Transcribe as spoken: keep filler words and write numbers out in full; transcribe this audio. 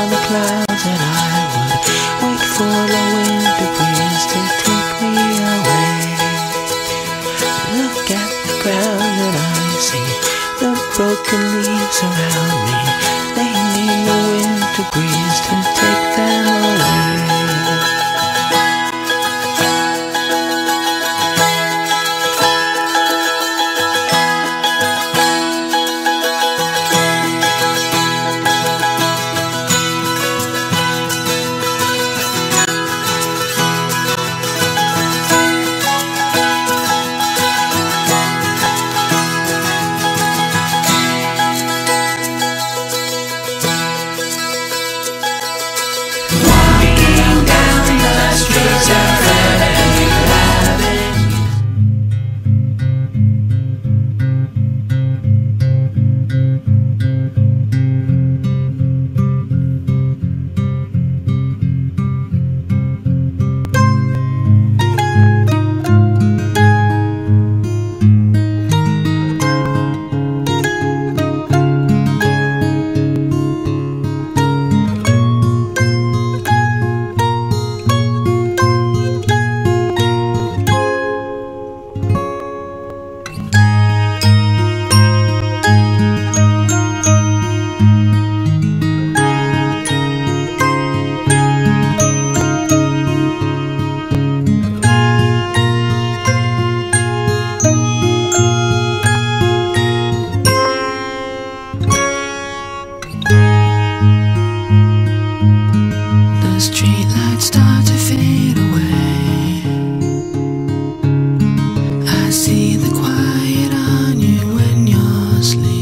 on the clouds, and I would wait for the winter breeze to take me away. Look at the ground and I see the broken leaves around me. They need the winter breeze to take them away. Streetlights start to fade away. I see the quiet on you when you're asleep.